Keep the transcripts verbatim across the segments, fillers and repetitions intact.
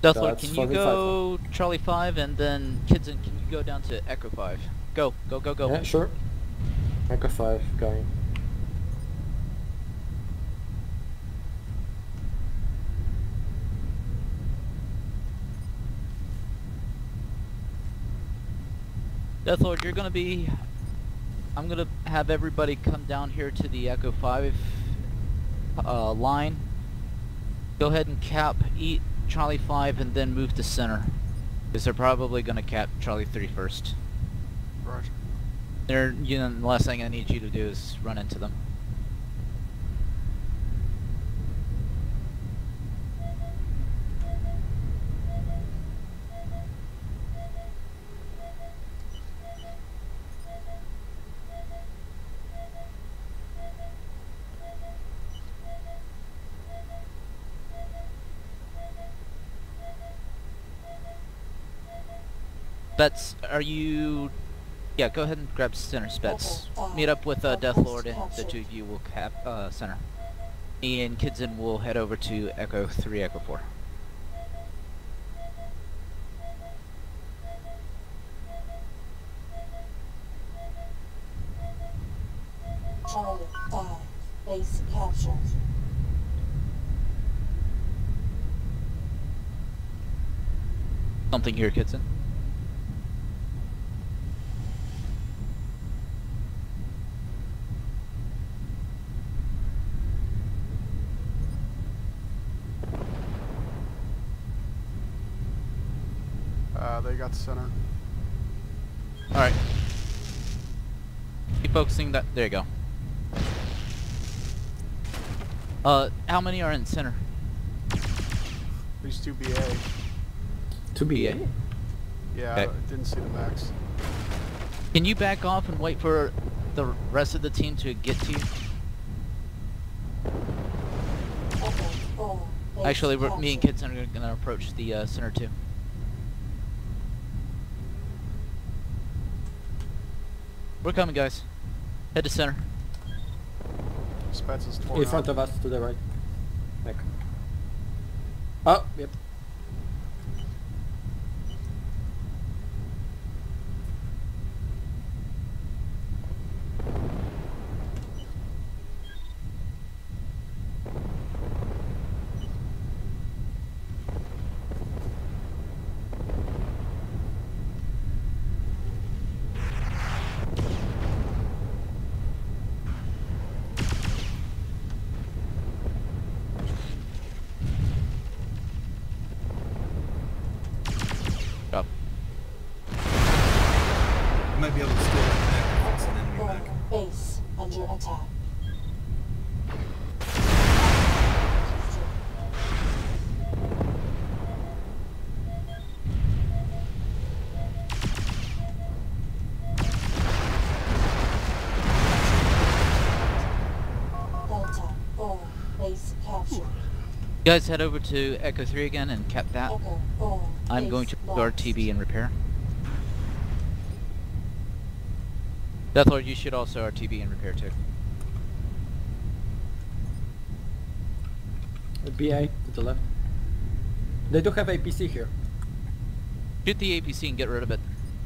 Deathlord, can you go Charlie five, and then Kidson, can you go down to Echo five? Go, go, go, go. Yeah, sure. Echo five, going. Deathlord, you're gonna be... I'm gonna have everybody come down here to the Echo five uh, line. Go ahead and cap, eat Charlie five, and then move to center. Because they're probably gonna cap Charlie three first. Roger. They're, you know, the last thing I need you to do is run into them. Spets, are you... Yeah, go ahead and grab center, Spets. Meet up with uh, Deathlord, and the two of you will cap uh, center. Me and Kidson will head over to Echo three, Echo four. Charlie five, base capture. Something here, Kidson. Uh, they got the center. Alright. Keep focusing that. There you go. Uh, how many are in center? These two B A. two B A? Yeah, Okay. I didn't see the max. Can you back off and wait for the rest of the team to get to you? Echo four, base Actually, we're, me and capture. Kidson are gonna approach the uh, center too. We're coming, guys. Head to center. Spets is torn In front up. of us, to the right. Back. Oh, yep. Up. You might be able to steal that back if it's an enemy Four, back. base under attack. Delta four, base capture. You guys head over to Echo three again and cap that. Echo four, I'm base going to lost. guard T B and repair. Deathlord, you should also R T B and repair too. B A to the left. They do have A P C here. Shoot the A P C and get rid of it.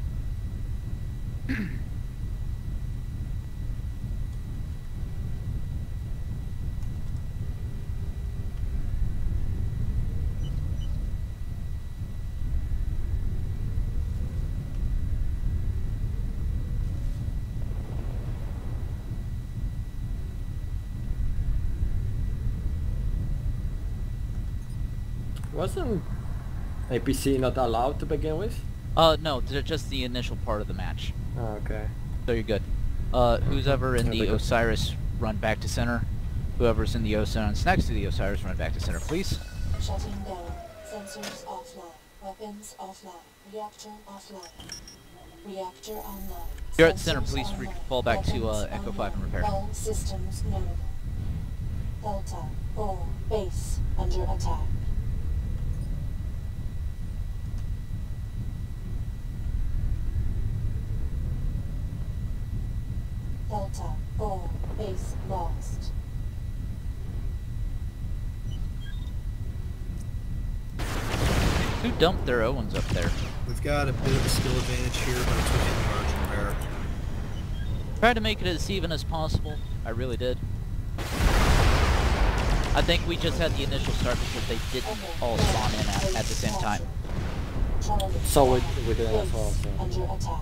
Wasn't A P C not allowed to begin with? Uh, no, they're just the initial part of the match. Oh, okay. So you're good. Uh, who's ever in Yeah, the they got- Osiris, run back to center. Whoever's in the Osiris next to the Osiris, run back to center, please. Shutting down. Sensors offline. Weapons offline. Reactor offline. Reactor online. You're at center, Sensors please re- online. fall back to, uh, Weapons Echo five and online. repair. All systems nominal. Delta four, base under attack. Delta four, base lost. Who dumped their Owens up there? We've got a bit of a skill advantage here, but it's within margin of error. Tried to make it as even as possible. I really did. I think we just had the initial start because they didn't all spawn in at, at the same time. So we, we did it as well. So. Under attack.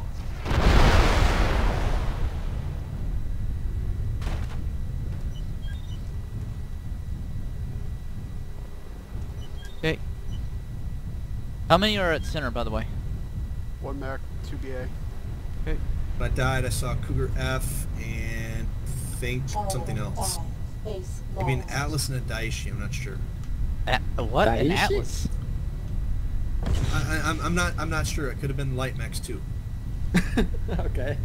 Okay. How many are at center, by the way? One Mac, two B A. Okay. When I died, I saw Cougar F and think Charlie something else. five, base Maybe an lost. Atlas and a Daiichi, I'm not sure. A what? An Daiichi? Atlas? I, I, I'm, I'm not I'm not sure. It could have been Light Max too. Okay.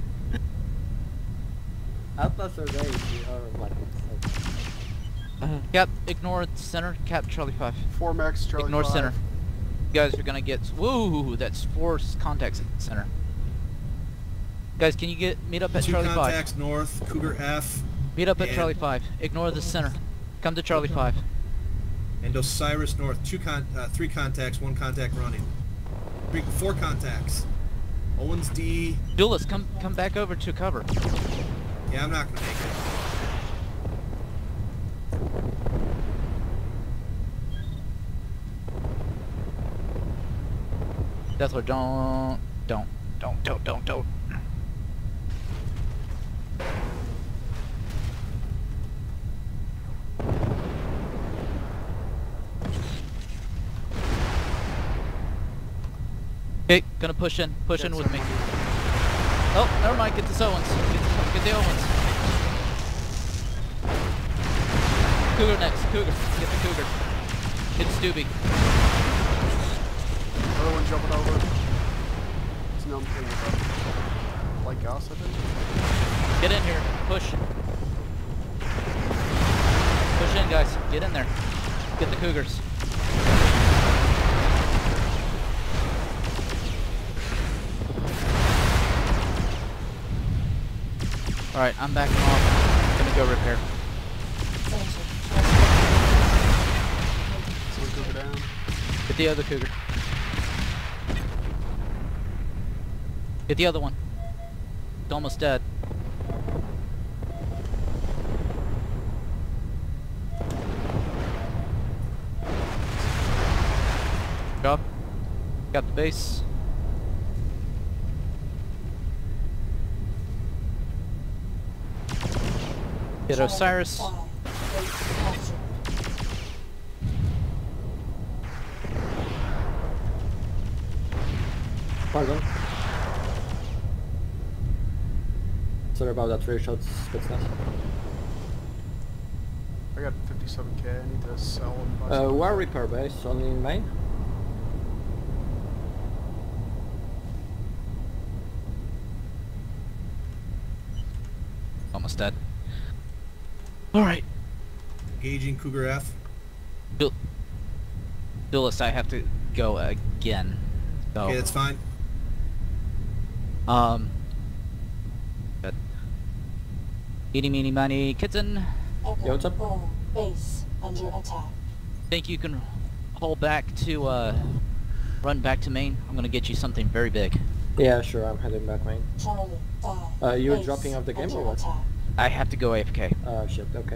Atlas or Daiichi or like it's Cap, ignore center. Cap, Charlie five. Four Max, Charlie Ignore five. center. You guys are gonna get. Woo! That's four contacts at center. Guys, can you get meet up at Two Charlie five? contacts north, Cougar F, Meet up at and- Charlie five. Ignore the center. Come to Charlie five. and Osiris north. Two con uh, three contacts, one contact running. Three, four contacts. Owens D. Duelist, come come back over to cover. Yeah, I'm not gonna make it. Deathlord, don't, don't, don't, don't, don't, don't. Okay, gonna push in, push in with me. Oh, never mind, get the Owens. Get, get the Owens. Cougar next, Cougar. Get the Cougar. Get Stubby. Other one jumping over. It's numb thing with a light gas, I think. Get in here. Push. Push in, guys. Get in there. Get the Cougars. Alright, I'm backing off. I'm gonna go repair. So we go down. Get the other Cougar. Get the other one. It's almost dead. Job. Got the base. Get Osiris. Five, base captured. Pardon. Sorry about that three shots Spetsnaz. I got fifty-seven K. I need to sell and buy Uh, some. where repair base? Only in main? Almost dead. Alright. Engaging Cougar F. Du Duelist, I have to go again. So, Okay, that's fine. um... Good. Eeny, meeny, miny, kitten. Echo Yo, what's up? four, base under attack. Think you can hold back to, uh... run back to main? I'm gonna get you something very big. Yeah, sure, I'm heading back main. Charlie five. Uh, you're base dropping off the game under or what? attack. I have to go A F K. Uh, shit, okay.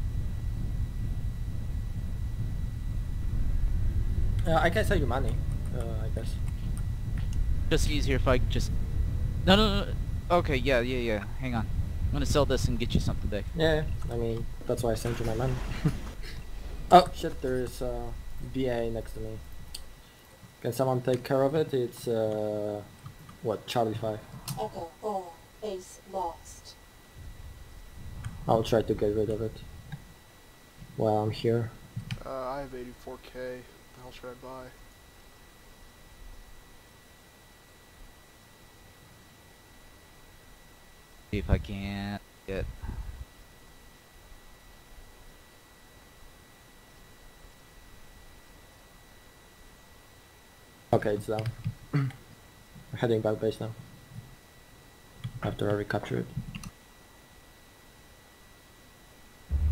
Uh, I can sell you money, uh, I guess. Just easier if I just... No, no, no. Okay, yeah, yeah, yeah. Hang on. I'm gonna sell this and get you something big. Yeah, I mean, that's why I sent you my money. Oh, shit, there is uh, V A next to me. Can someone take care of it? It's, uh, what, Charlie five. Echo four, base lost. I'll try to get rid of it while I'm here. Uh, I have eighty-four K. What the hell should I buy? See if I can't get... Okay, it's down. We're heading back base now. After I recapture it.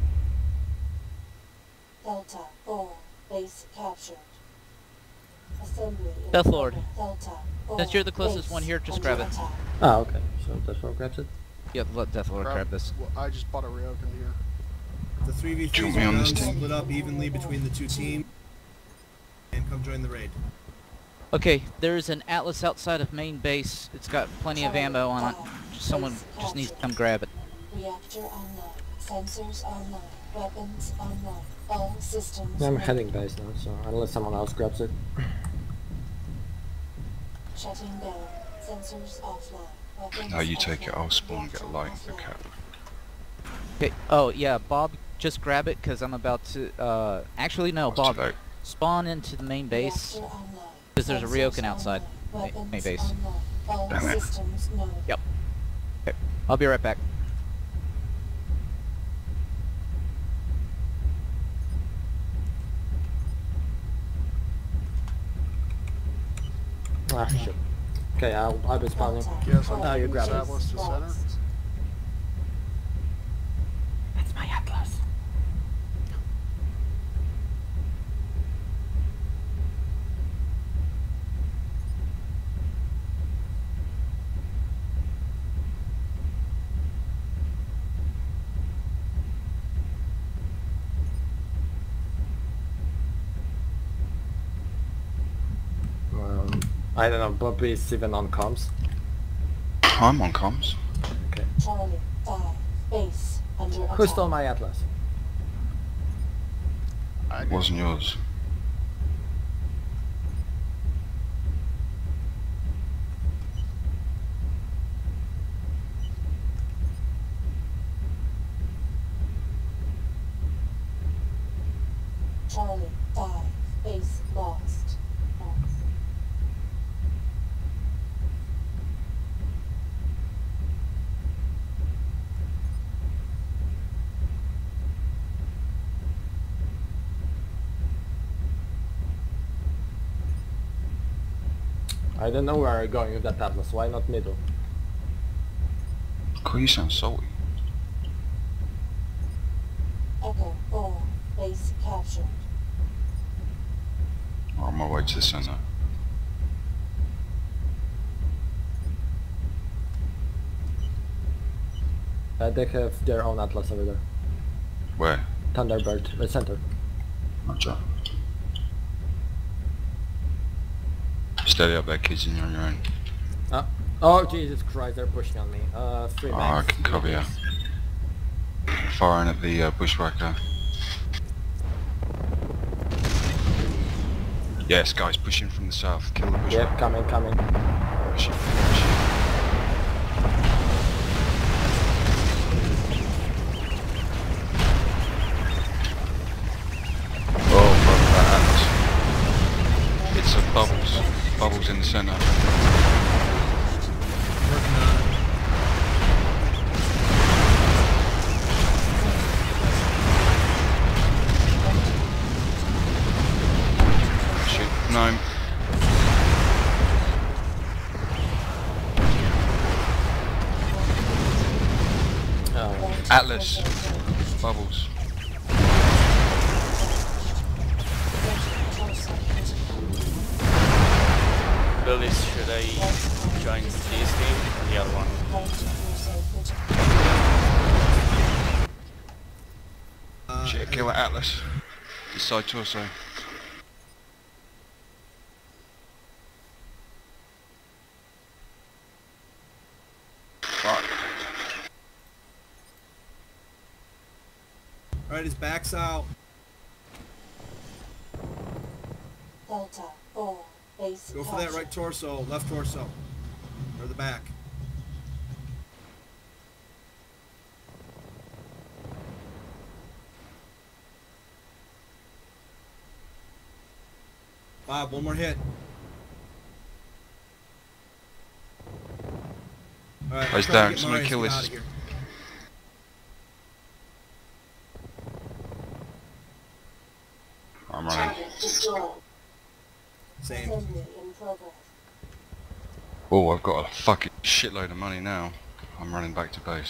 Delta four, base captured. Assembly in Deathlord, progress. Delta. since you're the closest Base one here, just under grab it. attack. Ah, okay. So that's what grabs it. Yeah, let Deathlord grab, Grab- this. Well, I just bought a Ryokan here. The three v Do you threes want me are on done. this team? Split up evenly between the two teams. And come join the raid. Okay, there's an Atlas outside of main base. It's got plenty of ammo on it. Someone just needs to come grab it. Reactor online. Sensors online. Weapons online. All systems. I'm ready. heading base now, so unless someone else grabs it. Shutting down. Sensors offline. Weapons No, you take it. offline. I'll spawn and get a Reactor light for the offline. cap. Okay. Oh yeah, Bob, just grab it because I'm about to. Uh, actually no, Oh, it's too Bob, late. spawn into the main base Reactor online. because there's a Sensors Ryokan outside online. ma- main Weapons base. online. All Damn it. systems known. Yep. Okay, I'll be right back. Ah, shit. Okay, I'll, I'll be spawning. Yes, I'm Oh, you grab it. Atlas to center. That's my Atlas. Um, I don't know, Bobby is even on comms. I'm on comms. Okay. Charlie. Five. Base under attack. Who stole my Atlas? I did. Wasn't yours. Charlie. Five. Base lost. I don't know where I'm going with that Atlas. Why not middle? Cool, you sound salty. Echo. Four. Base captured. I'm on my way to the centre. Uh, they have their own Atlas over there. Where? Thunderbird, the center. Roger. Steady up there, kids, and you're on your own. Ah. Oh, Jesus Christ, they're pushing on me. Uh, three Oh, I max. can cover you. Firing at the uh, bushwhacker. Yes, guys, pushing from the south. Kill the bushwhacker. Yep, coming, coming. Pushing, pushing. Oh, fuck that. It's a bubbles. Bubbles in the centre. Working on it. Shoot. No. Oh. Atlas. Bubbles. Billis, should I join this team or the other one? Uh, Shit, kill that Atlas. This side torso. Fuck. Alright, his back's out. Delta. Four. Base Go for that captured. right torso, left torso. Or the back. Bob, one more hit. Alright, Eyes try to down, get somebody Marius kill get this. outta here. I'm running. Target destroyed. Same. Assembly in progress. Oh, I've got a fucking shitload of money now. I'm running back to base.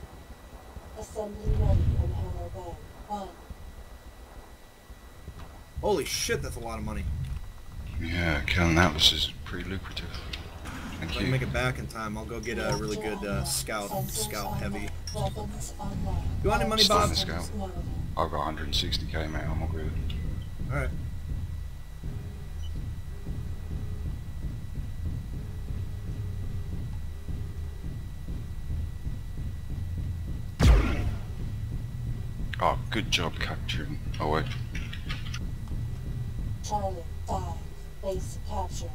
Assembly ready in Hammer Bay. One. Holy shit, that's a lot of money. Yeah, killing Atlas is pretty lucrative. Thank If I can you. make it back in time, I'll go get a really good uh, scout, scout heavy. You want any money, Starting Bob? the scout. I've got one hundred sixty K, mate. I'm all good. Alright. Oh, good job capturing. Oh wait. Charlie five, base captured.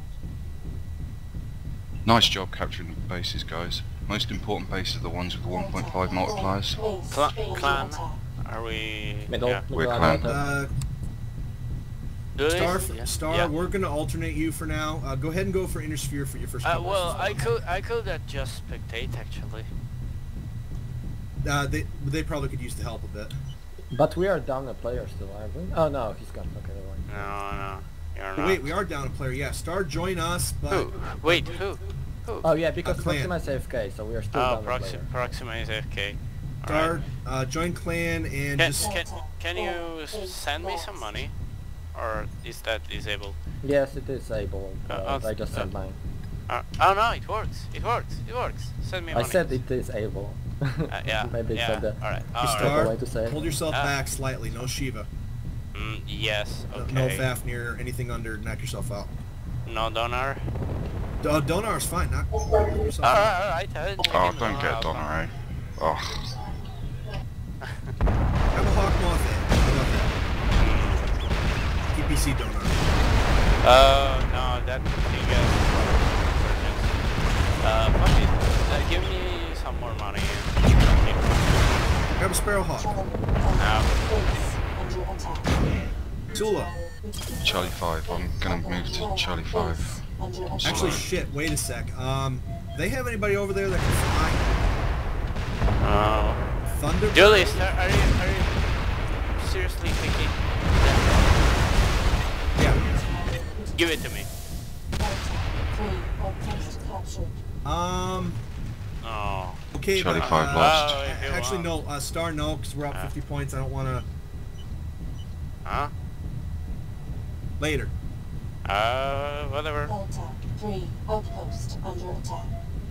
Nice job capturing the bases, guys. Most important bases are the ones with the one point five multipliers. Base Cla under clan, attack. are we... Middle, Yeah. middle We're out clan. of Uh, Do it? Star, Yeah. Star, Yeah. we're gonna alternate you for now. Uh, go ahead and go for Intersphere for your first Uh, couple well, of I could, I could uh, just spectate actually. Uh, they, they probably could use the help a bit. But we are down a player still, aren't we? Oh no, he's gone. Okay, never mind. No, no, you're Oh, not. wait, we are down a player. Yeah, Star, join us, but... Who? Wait, who? Who? Oh yeah, because A clan. Proxima is A F K, so we are still Oh, down a Proxi player. Proxima is A F K. Star, Alright. uh, join clan and Can, just... can, can you s- send me some money? Or is that disabled? Yes, it is able. Uh, Uh, oh, I just sent uh, mine. Uh, oh no, it works. It works. It works. Send me I money. said it is able. Uh, yeah. Maybe yeah. it's not the Alright. Hey, Alright. Star, way to say it. hold yourself Ah. back slightly. No Shiva. Mm, yes. No- Okay. No Fafnir, anything under, knock yourself out. No donor. Uh, Donar's fine, knock yourself out. Alright, alright. I'll Oh, take don't him get out. Donner, eh? Oh, Have a Hawk Moth in. How about that? T P C Donar. Oh, no, that thing is... Uh, fuck it. Uh, give me some more money. Grab a Sparrow Hawk. Charlie No. five, base under attack. Tula. Charlie five. I'm gonna move to Charlie five. Base under attack. Actually, shit, wait a sec. Um, they have anybody over there that can fly? Oh. Thunder? Julius, are, are you are you seriously thinking? Yeah. Give it to me. Delta three, outpost captured. Um, Oh. okay, Charlie but, five uh, lost. Oh, if you Actually, want. no, uh, Star, no, because we're up Ah. fifty points. I don't want to... Huh? Later. Uh, whatever. Delta three, outpost under attack.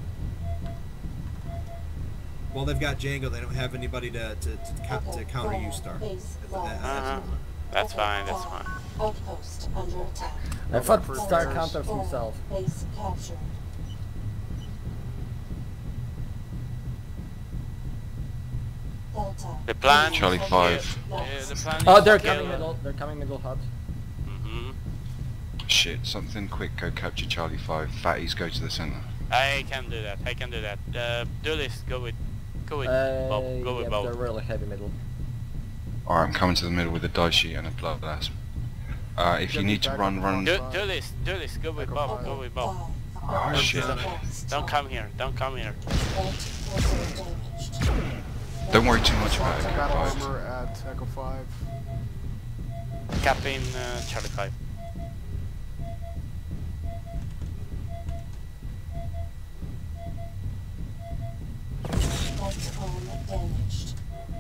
Well, they've got Django. They don't have anybody to, to, to, co- to Echo counter you, four, Star. base That- lost. that- Uh-huh. That's Echo fine, that's five, fine. Outpost under attack. I thought First Star players. counters Four, himself. base captured. Delta. The plan- Charlie three, five. Uh, the plan Oh, is they're to kill- coming middle. They're coming middle hut. Mhm. Shit, something quick, go capture Charlie five. Fatties, go to the centre. I can do that. I can do that. Uh, do this. Go with, go with Uh, Bob. Go yeah, with but they're Bob. really heavy middle. Alright, I'm coming to the middle with a die sheet and a blood asp. Uh, if you Get need to back run, up run... on Do, Five. do this. Do this. Go with Echo Bob. five. Go with Bob. Oh shit. Don't come here. Don't come here. Don't worry too much about it, Battle five. armor at Echo five. Captain uh, Charlie five. damaged.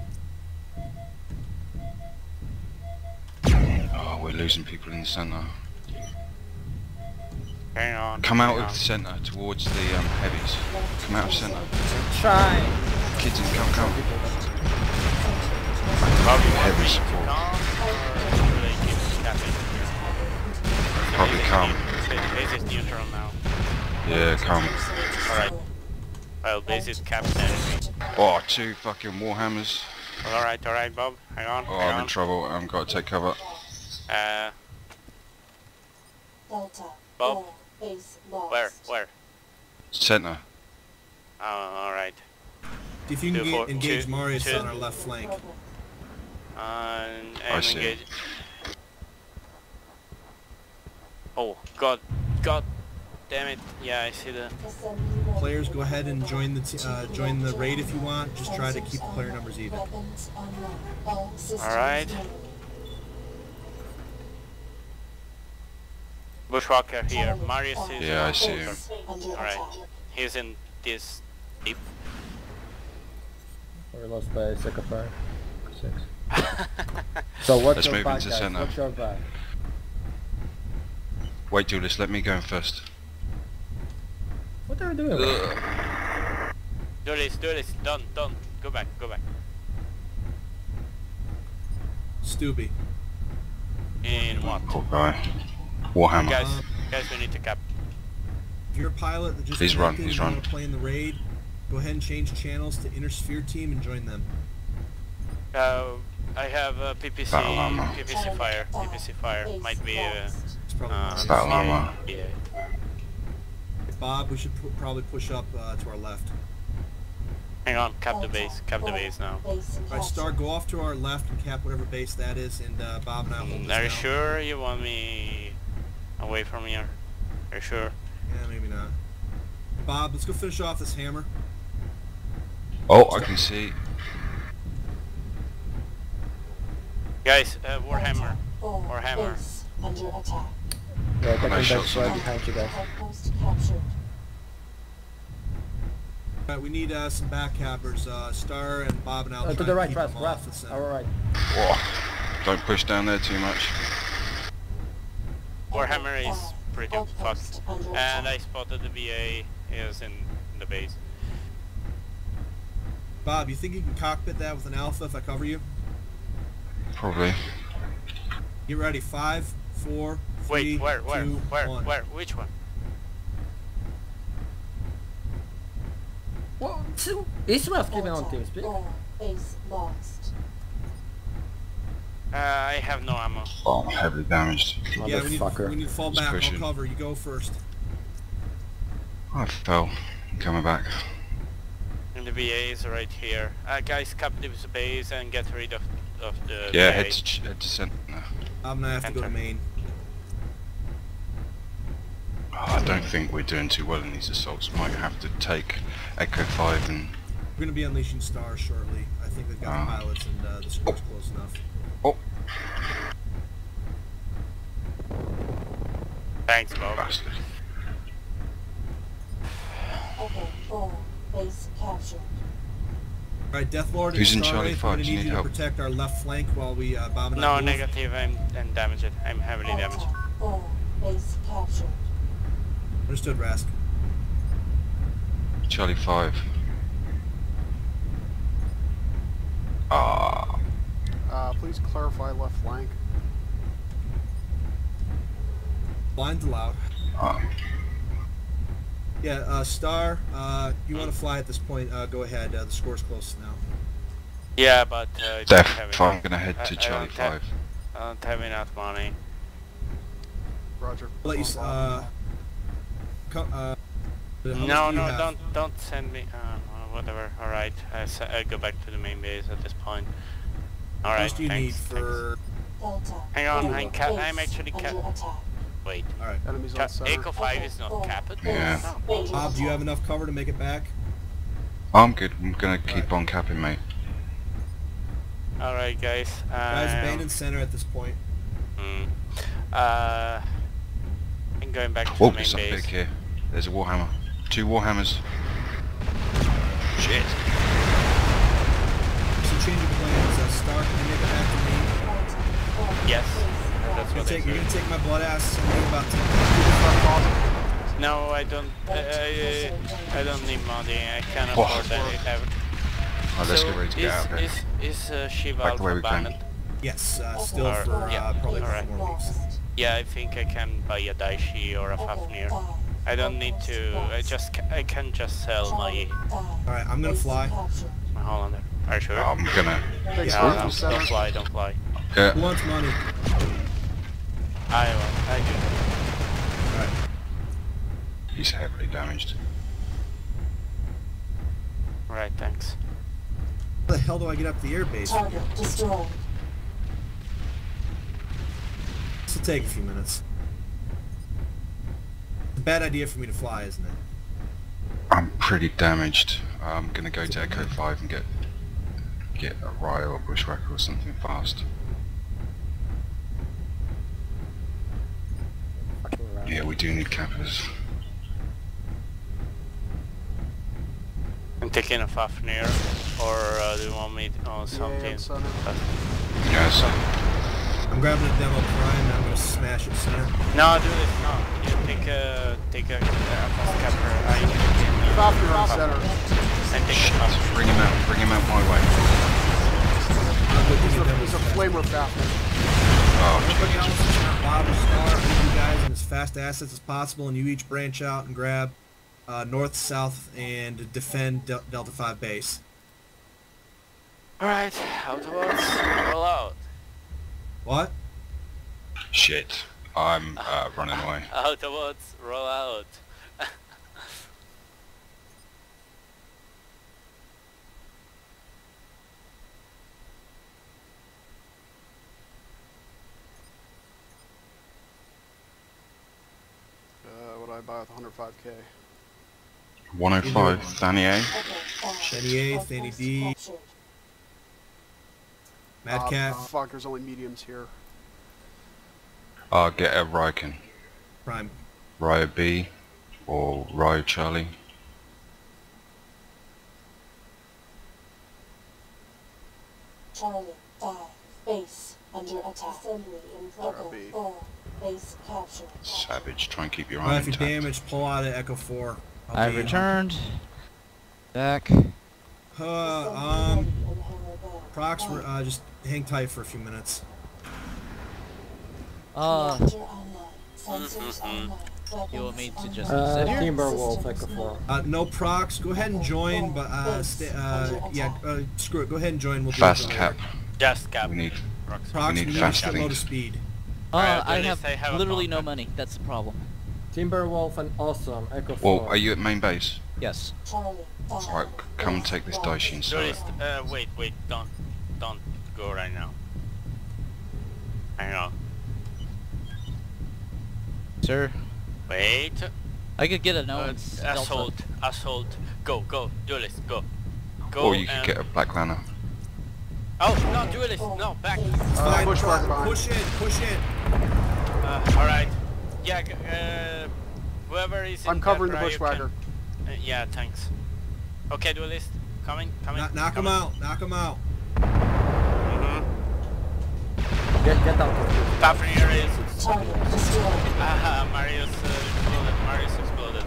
Oh, we're losing people in the centre. Hang on. Come out hang of on. the centre towards the um, heavies. Come out of centre. Try. Kids in, come, come. Bob, you want Heavy me to support. come, or should I keep capping? Probably come. The base is neutral now. Yeah, come. Alright. Well, base is capped anyway. Oh, two fucking warhammers. Alright, alright, Bob. Hang on. Oh, hang I'm in on. trouble. I've got to take cover. Uh, Delta. Bob? four, base lost. where? Where? Centre. Oh, alright. If you Two, can four, get, engage two, Marius two. on our left flank. Uh, and I see. engage. Oh, god. God damn it. Yeah, I see the... Players, go ahead and join the t uh, join the raid if you want. Just try to keep the player numbers even. Alright. Bushwalker here. Marius is... Yeah, I see him. Alright. He's in this deep. We're lost by second fire. Six. So what's Let's your move back, into guys? centre. What's your back? Wait, Duelist, let me go in first. What are you doing? Ugh. Do this, do this. Don't, don't. Go back, go back. Stubby. In what? Poor guy. Warhammer. Guys, guys, we need to cap. If you're a pilot that just He's run, connected he's and you run. want to play in the raid, go ahead and change channels to Inner Sphere Team and join them. Uh, I have uh, P P C, Battle armor. P P C fire, P P C fire. Might be uh, It's probably uh, not. Battle armor. yeah. Bob, we should pu- probably push up uh, to our left. Hang on, cap the base, cap the base now. Base Alright, Star, go off to our left and cap whatever base that is, and uh, Bob and I will hold Mm, this Are you down. sure you want me away from here? Are you sure? Yeah, maybe not. Bob, let's go finish off this hammer. Oh, I can see. Guys, uh, Warhammer. Or Warhammer. base under attack. Yeah, taking Nice back shots, right man. behind you guys. Outpost captured. Alright, we need uh, some back cappers. Uh, Star and Bob and I will Uh, try to the and right, keep Ras, them off the Ras. center. Our right. Whoa. Don't push down there too much. Warhammer is Five. pretty Outpost fucked. under And I attack. spotted the V A is in the base. Bob, you think you can cockpit that with an alpha if I cover you? Probably. Get ready. Five, four, three, Wait, where, where, two, where, one. where, which one? Well, so Israel's giving on Delta. TeamSpeak. Or base lost. Uh, I have no ammo. Oh, I'm heavily damaged. Yeah, we need, Motherfucker. we need to fall Just back. I'll pushing. cover. You go first. I fell. Coming back. And the V A is right here. Uh, guys, cap this base and get rid of, of the Yeah, V A. head to, ch- head to centre. I'm gonna have to go to Enter. main. Oh, I don't think we're doing too well in these assaults. Might have to take Echo five and... We're gonna be unleashing stars shortly. I think they've got Ah. pilots and uh, the score's close enough. Oh, Thanks, Bob. bastard. Echo four. Base captured. Alright, Deathlord Who's in and Star Charlie Wraith, five? we're gonna Do you need need you to help? protect our left flank while we uh, bomb and No, I move. negative, I'm, I'm damaged. I'm heavily damaged. Delta. Or base captured. Understood, Rask. Charlie five. Ah, Uh, please clarify left flank. Blinds allowed. ah. Yeah, uh, Star, uh, you want to fly at this point, uh, go ahead. Uh, the score's close now. Yeah, but uh, I don't Def, have I'm enough. gonna head I- to I Charlie don't have- five. I don't have enough money. Roger. I'll let you, s- uh, co- uh, how much No, do you no, have? don't, don't send me. Uh, whatever. All right, I, s- I go back to the main base at this point. All How right, much do you thanks. need for... Delta. Hang on, Or I'm ca- base I'm actually ca- under attack. Wait, Alright. Enemies Ca- on center. Echo five is not capped. Yeah. No. Bob, do you have enough cover to make it back? I'm good. I'm gonna keep on capping, mate. All right, guys. Um, Guys, abandon center at this point. mm, uh, I'm going back to Oh, the main there's something base. big here. There's a Warhammer. Two Warhammers. Shit. So change of plans. Uh, Star, can you make it back to me? Yes, that's You're what gonna, I take, you're do. gonna take my blood ass and leave about ten. No, I don't. Uh, I, I don't need money. I can't Oh. afford any. ever. Oh, let's so get ready to get is, out of here. Is is uh, Shiva Back the way Alpha we came. banned? Yes, uh, still Alright, for uh, yeah, probably alright. four more weeks. Yeah, I think I can buy a Daishi or a Fafnir. I don't need to. I just ca- I can just sell my Alright, I'm gonna fly. my Hollander. Are you sure? Oh, I'm gonna... Big no, scope no, from center. don't fly, don't fly. Yeah. Who wants money? I will. I do. Alright. He's heavily damaged. Right, thanks. How the hell do I get up to the airbase from here? Target destroyed. This will take a few minutes. It's a bad idea for me to fly, isn't it? I'm pretty damaged. I'm gonna go to Echo five and get get a Rye or Bushwhacker or something fast. Fucking around. Yeah, we do need cappers. I'm taking a Fafnir, or uh, do you want me on Yeah, something? center. Yeah, so I'm grabbing a demo prime and I'm gonna smash it, center. No, do this. No, you take a take a uh, fast capper. Uh, you can Fafnir on center. and take Shit, a fast. bring him out, bring him out my way. I'm looking He's at a, them he's as a flamer Fafnir. Oh, Everybody else Jesus. is not Bob or Star. Leave you guys in as fast assets as possible, and you each branch out and grab uh, north, south, and defend Del Delta five base. Alright, Autobots, roll out. What? Shit, I'm uh, running away. Autobots, roll out. Uh, what do I buy with one hundred five K? one oh five, Danny A. Echo five. Danny A, Danny Outpost D. captured. Mad Uh, Cat, fuck, there's only mediums here. Uh, get a Ryken. Prime. Ryo B or Ryo Charlie. Charlie five. Base under attack. Assembly in Echo B. four. Base captured. Savage, try and keep your Well, eye if you're intact. damaged, pull out at Echo four. I'll I be- returned. Back. Uh, Assembly um, ready in Hammer Bay. Prox, uh, just hang tight for a few minutes. Uh, Reactor online. Sensors online. you want me to Weapons just online. Uh, sit here? Timberwolf, Echo four. Uh, no procs. Go ahead and join, but uh, stay, uh, yeah, uh, screw it. Go ahead and join. We'll do Fast it later. cap. Just cap. We need Procs, We we need need fast to load of things. speed. Uh, Alright, I at have least I have a literally no contact. money. That's the problem. Timberwolf and Awesome, Echo Well, four. are you at main base? Yes. Charlie five. Alright, come and take this Daishin and sell it. Tourist, uh, wait, wait, don't, don't go right now. Hang on. Sir, Wait. I could get a no. Uh, it's Delta. assault, assault. Go, go, duelist, go. Go Or you could and... get a Black Lantern. Oh, no, duelist, no, back. Uh, Fine, push back behind. push in, push in. Uh, alright. Yeah, g- uh, whoever is in I'm covering the Capra, you bushwhacker. can- Uh, yeah, thanks. Okay, duelist, coming, coming. Knock, knock him coming. out. Knock him out. Mhm. Get, get out of here. Fafnir is... Target destroyed. Ah, Marius uh, exploded, Marius exploded.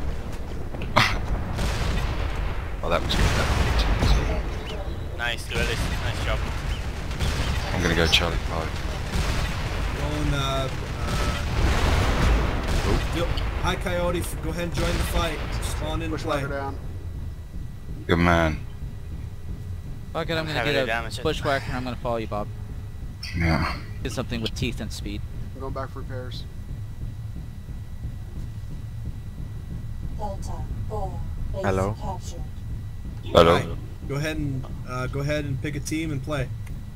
Oh, that was good. That was Nice, duelist, nice job. I'm gonna go Charlie five. Going, uh, uh, yep. Hi, Coyote. f- Go ahead and join the fight. Spawn in play. Bushwhacker down. Good man. Fuck it, I'm gonna Heavily get a damaged. bushwhacker and I'm gonna follow you, Bob. Yeah. Get something with teeth and speed. I'm going back for repairs. Delta four. Base Hello. captured. Hello. Right. Go ahead and uh, go ahead and pick a team and play.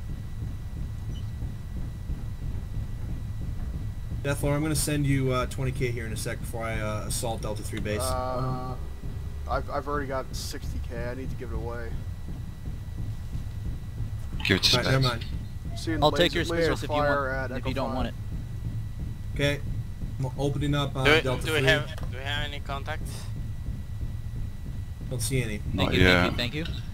Deathlord, I'm gonna send you uh, twenty K here in a sec before I uh, assault Delta three base. Uh, I've, I've already got sixty K. I need to give it away. Give it to Right, space. never mind. Seeing I'll laser, take your laser spares if you fire want. at If Echo you don't five. want it. Okay. I'm opening up uh, Do we, Delta do we three. have, do we have any contacts? Don't see any. Thank Not you, yet. thank you, thank you.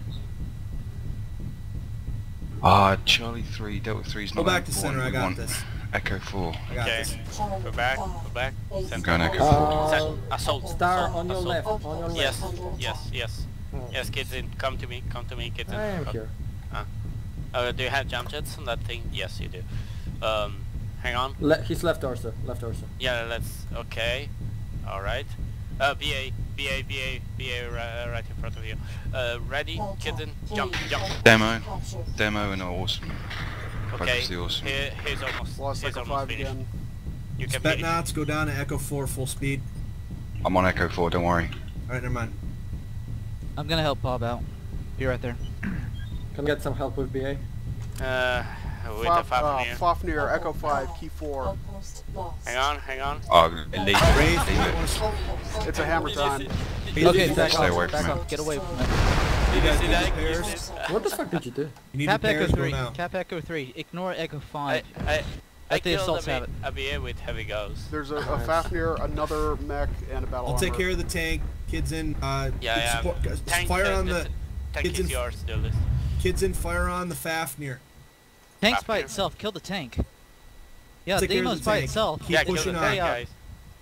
Ah, Charlie three, Delta three's Go not back to important. center. I We got want this. Echo four. I got Okay. this. Charlie We're back, five. we're back. Base Send- Going Echo Uh, Send- assault, Star assault, on your assault. left, on your left. Yes, Under yes, attack. yes. Oh. Yes, kids in, come to me, come to me, kids in. I am Come- here. Uh, do you have jump jets on that thing? Yes, you do. Um, hang on. Le he's left torso, left torso. Yeah, let's, okay. Alright. Uh, B A, B A, B A, B A ri- right in front of you. Uh, ready, Delta kids in, three. jump, jump. Demo. Captured. Demo and awesome. Okay, Focus the awesome. here, he's almost, Lost he's Echo almost five finished. again. You can finish. Spetnauts, go down to Echo four full speed. I'm on Echo four, don't worry. Alright, never mind. I'm gonna help Bob out. Be right there. Can I get some help with B A? Uh, with Faf- the uh, Fafnir. Fafnir, Echo five, key four. Outpost lost. Hang on, hang on. Oh, leave it. Raise, Leave you it. wanna- Outpost It's a hammer time. Hey, Okay, you back guys- Stay off, away back from off, get away from it. You Did you guys see need that? repairs? What the fuck did you do? You need Cap Echo repairs, go three, now. Cap Echo three, ignore Echo I, five. I, I Let the killed assaults a, have B- it. a B A with heavy ghost. There's a, a Fafnir, another mech, and a battle I'll take armor. care of the tank. Kids in, uh, Yeah, yeah. support, guys, Tank, fire uh, on the, the tank kids is in- yours, do this. kids in, fire on the Fafnir. Tank's by Fafnir. itself, kill the tank. Yeah, Take care of Demo's the by tank. itself. Keep Yeah, kill pushing the on. tank, Yeah. guys.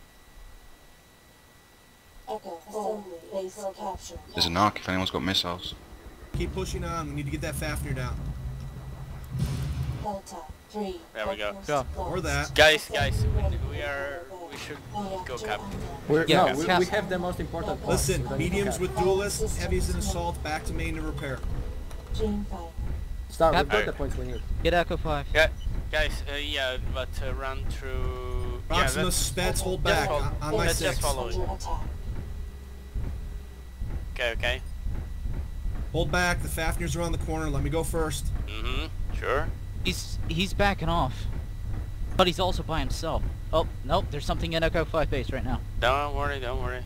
Echo assembly base captured. There's an arc if anyone's got missiles. Keep pushing on. We need to get that Fafnir down. Delta three. There we go. outpost Go. lost. Or that. Guys, guys, Assembly ready we, we for are, repair. we should Reactor go cap. online. We're, Yeah, no, we, cap. we have the most important points. Listen, We don't need to mediums cap. with duelists, heavies and assault, back to main to repair. Gene fiber. Start, we've Cap. got the points we need. Get Echo five. Yeah, guys, uh, yeah, but uh, run through... Yeah, Proxima let's, Spets, hold Just back follow- on, on my let's just six. follow it. Under attack. okay, okay. Hold back, the Fafnir's around the corner, let me go first. Mm-hmm, sure. He's he's backing off, but he's also by himself. Oh nope, there's something in Echo five base right now. Don't worry, don't worry.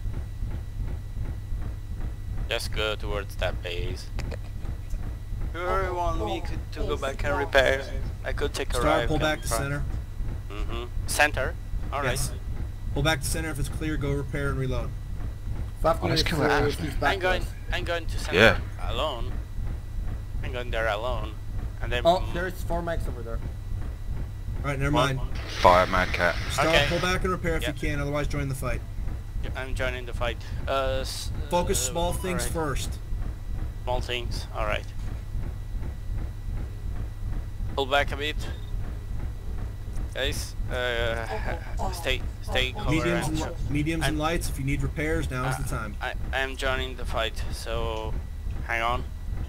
Just go towards that base. You want me to go back and repair? I could take a Start, ride. pull back to center. Mm-hmm. Center? Alright. Yes. Pull back to center, if it's clear, go repair and reload. Five Oh, let's minutes kill that uh, half he's now. back I'm going, to us. I'm going to center Yeah. alone. I'm going there alone. And then... Oh, there's four mechs over there. Alright, never One- mind. Fire Mad Cat. Start, Okay. pull back and repair if Yeah. you can, otherwise join the fight. I'm joining the fight. Uh, s- Focus uh, small things alright. first. Small things, alright. Pull back a bit. Guys, uh, stay, stay cover. Mediums and- and, li- mediums and I'm- lights, if you need repairs, now is the Uh, time. I, I'm joining the fight, so hang on.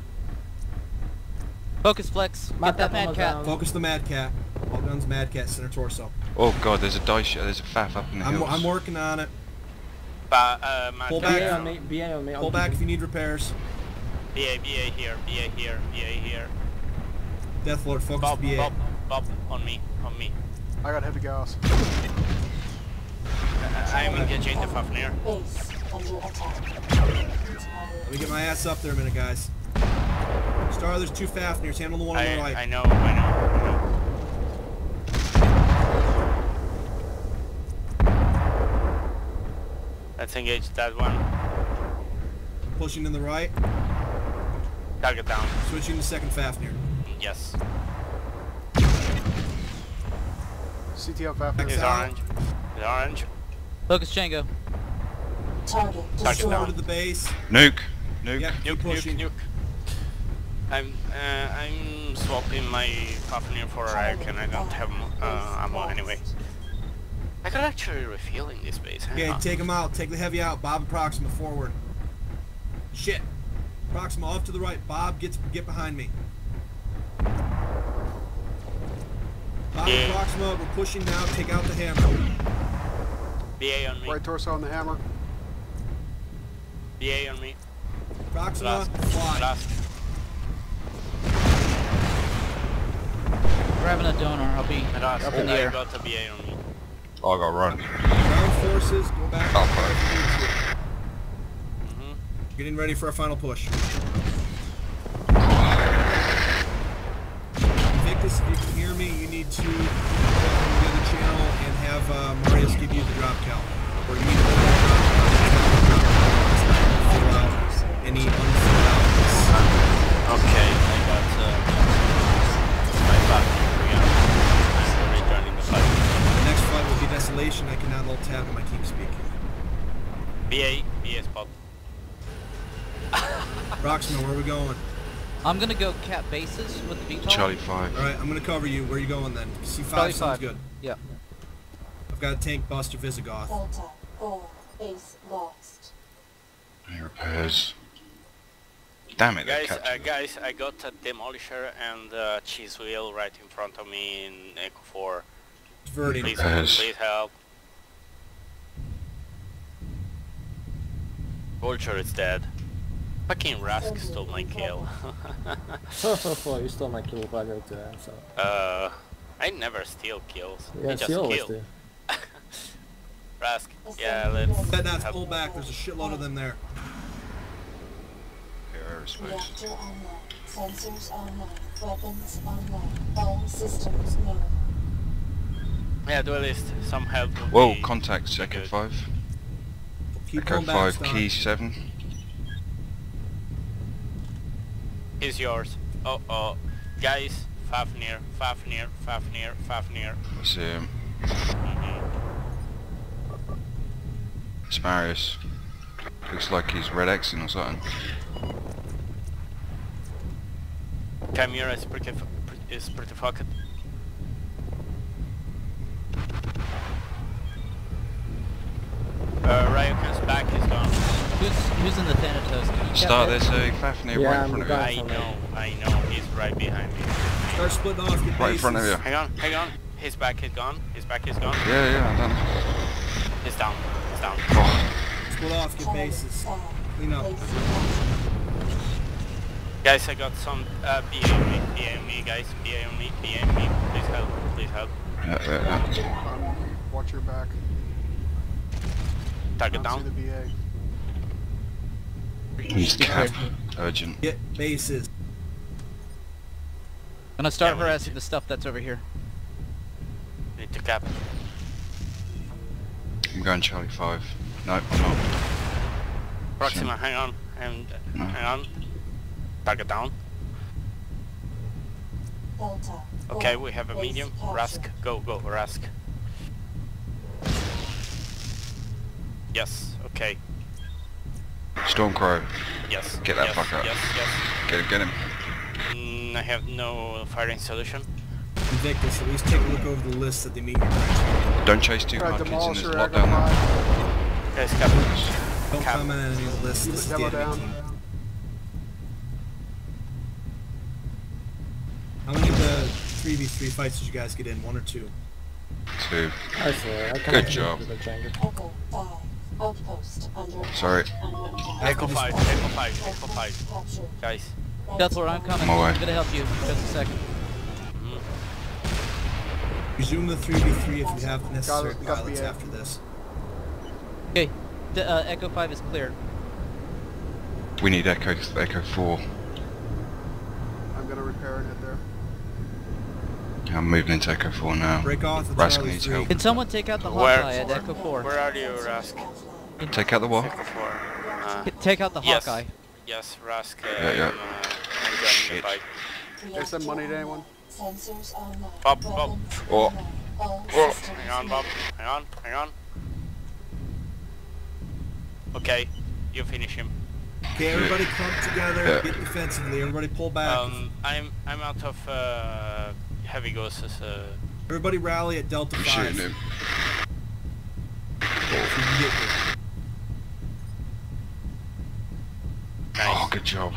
Focus flex. Mad Get that Cat Mad almost Cat. down. Focus the Mad Cat. All guns Mad Cat, center torso. Oh god, there's a dice. There's a faff up in the I'm, hills. I'm working on it. But, uh, my Pull B back. A on me, B A on me. Pull I'll back keep if you need repairs. B A, B A here, B A here, B A here. Deathlord, focus Bob, B A. Bob, Bob, on me, on me. I got heavy gas. Uh, I'm engaging the Fafnir. Base under attack. Let me get my ass up there a minute, guys. Star, there's two Fafnirs. Handle the one on I, the right. I know, I know, I know. Let's engage that one. Pushing in the right. Target down. Switching to second Fafnir. Yes. C T F F. He's out. orange. He's orange. Focus Django. Target Target destroyed. down. Over to the base. Nuke. Nuke. Yeah, keep Nuke, pushing. nuke, nuke. I'm, uh, I'm swapping my Fafnir for a Rack and I don't have uh, ammo anyway. I could actually refuel in this base. Okay, huh? take him out. Take the heavy out. Bob and Proxima forward. Shit. Proxima off to the right. Bob, get get behind me. Bob Yeah. and Proxima, we're pushing now. Take out the hammer. B A on me. Right torso on the hammer. B A on me. Proxima, Last. fly. Last. Grabbing a donor. I'll be Last. up in the I air. got a B A on me. Oh, I got run. Ground forces, go back. Oh, Mm-hmm. Getting ready for our final push. Victus, if you can hear me, you need to go on the other channel and have uh, Marius give you the drop count. Or you need to hold that drop count. Fill out any unfilled out. Okay, I got uh, my Fafnir again. I'm returning the fight. The next flight will be Desolation. I cannot alt tab on my team speak. B A, B A spot. Proxima, where are we going? I'm gonna go cap bases with the V TOL. Charlie five. Alright, I'm going to cover you. Where are you going then? C five Charlie sounds five. good. Yeah. I've got a tank buster Visigoth. Delta four. Base lost. Any repairs? Damn it, they Guys, captured uh, it. guys, I got a demolisher and uh, cheese wheel right in front of me in Echo four. Diverting. Please, Repairs. please help. Vulture is dead. Fucking Rask stole my kill. Oh, you stole my kill bugger too, so. uh, I never steal kills. I Yeah, just she always kill. do. Rask, yeah, let's. That that's have- pull back. There's a shitload of them there. Aerospace. Reactor online. Sensors online. Weapons online. All systems known. Yeah, duelist. Some help. would Whoa, be contacts Echo good. five. Keep Echo going back, five, Star. key seven. He's yours. Oh, oh, guys, Fafnir, Fafnir, Fafnir, Fafnir. I see him. Mm-hmm. It's Marius. Looks like he's red Xing or something. Acamar is pretty, f is pretty fucked. Uh, Ryokan's back is gone. Who's who's in the Thanatos? Can you Start, cap there's that? a Fafnir Yeah, right in I'm front of done. you. I know, I know, he's right behind me. Start splitting off your Right in front of bases. you. Hang on, hang on. His back is gone. His back is gone. Yeah, yeah, I'm done. He's down. He's down. Oh, Split off your bases. Clean up. Guys, I got some uh, B A on me. B A on me, guys. B A on me. B A on me. Please help. Please help. yeah, yeah, yeah. Um, watch your back. Target Not see the down. B A. He's cap. Urgent. Get bases. Gonna start Yeah, we need harassing to- the stuff that's over here. Need to cap. I'm going Charlie five. No, I'm not. Proxima, hang on. And No. hang on. Target down. Delta. Okay, four, we have a base medium. captured. Rask, go, go, Rask. Yes, okay. Stormcrow. Yes. Get that yes, fucker. Yes, yes. Get him, get him. Mm, I have no firing solution. Invictus, at least take a look over the list that they meet your direction. Don't chase too Try hard, to kids, in demolish this your lockdown now. Acamar. Guys, cap. Don't Cap. comment on any of the lists. Keep This it is the demo enemy down. team. How many of the three v three fights did you guys get in? One or two? Two. I see. I can Good job. Echo five. Outpost under attack. Sorry. Under attack. Echo five, Echo five, Echo Outpost five. captured. Guys. Deathlord, I'm coming. On my way. I'm gonna help you. Just a second. Mm. Resume the three v three if you have the necessary Got it, got pilots B A. after this. Okay, D uh, Echo five is clear. We need Echo, Echo four. I'm gonna repair it there. I'm moving into Echo four now. Break off the Rask Charlie needs three. help. Can someone take out the Where- Hawkeye at Echo four? Where are you, Rask? Take out the wall. Echo four. Uh, K- Take out the yes. Hawkeye. Yes, Rask. Uh, Yeah, yeah. I'm, uh, I'm joining the Shit. fight. There's some money to anyone? Sensors online. Bob, Bob. Weapons Oh. online. All Oh, systems hang on, Bob. Hang on, hang on. Okay, you finish him. Okay, everybody clump together, Yeah. get defensively, everybody pull back. Um, I'm I'm out of uh, heavy ghosts. Uh, Everybody rally at Delta I'm five. shooting him. So you can get here. nice. Oh, good job.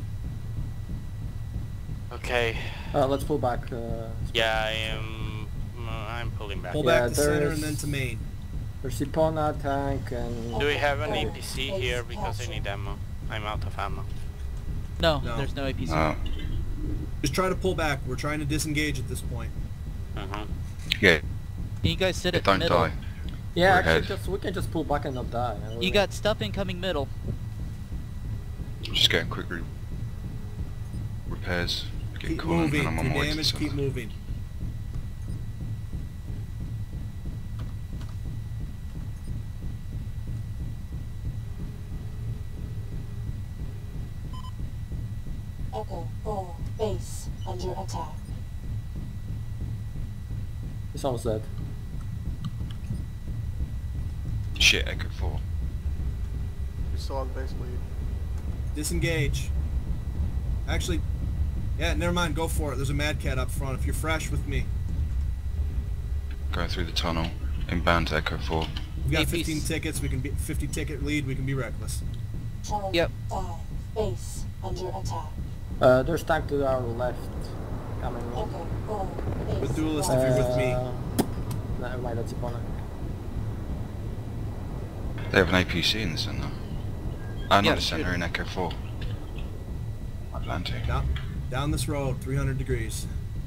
Okay. Uh, let's pull back. Uh, Yeah, I am. Uh, I'm pulling back. Pull Yeah, back to center there's- and then to main. there's Sipona, tank, and... Do we have an A P C here because I need ammo? I'm out of ammo. No, No. there's no A P C. No. Just try to pull back. We're trying to disengage at this point. Uh-huh. Yeah, Can you guys sit at the don't middle? die. Yeah, We're actually, ahead. just we can just pull back and not die. and You we- got stuff incoming middle. Just getting quick re repairs. Get Keep coolant moving. and I'm on If my you're way to damaged, the keep south. moving. Echo four. Base under attack. It's almost dead. Shit, Echo four. We still have the base lead. Disengage. Actually, yeah, never mind. Go for it. There's a Mad Cat up front. If you're fresh with me, Going through the tunnel. Inbound to Echo four. we've got A P C. fifteen tickets. We can be fifty ticket lead. We can be reckless. Charlie Yep. five. Base under attack. Uh, there's tank to our left. Coming in. Echo four. Base With duelist, if you're with me. Uh, Never mind, that's Sipona. They have an A P C in the centre. Ah, Yeah, not the shoot. centre, in Echo four. Atlantic. Down, down this road, three hundred degrees.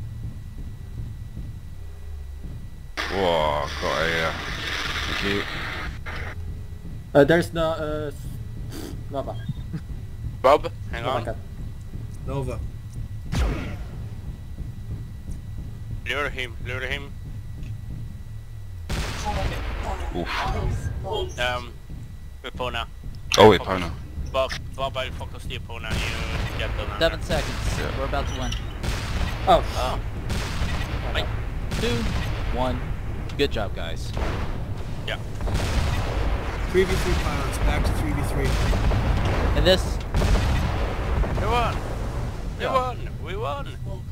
Whoa, got a, uh, thank you. Uh, there's no, uh, Nova. Bob, hang Nova on. cat. Nova. Lure him, lure him. Charlie five. Oof. Base lost. Um, Epona. Oh, Epona. Bob, Bob, I'll focus the Epona. You get the Seven seconds. Yeah. We're about to win. Oh. Oh. Wait. Two, one. Good job, guys. Yeah. three v three pilots, back to three v three. And this, We won. We Yeah. won. We won.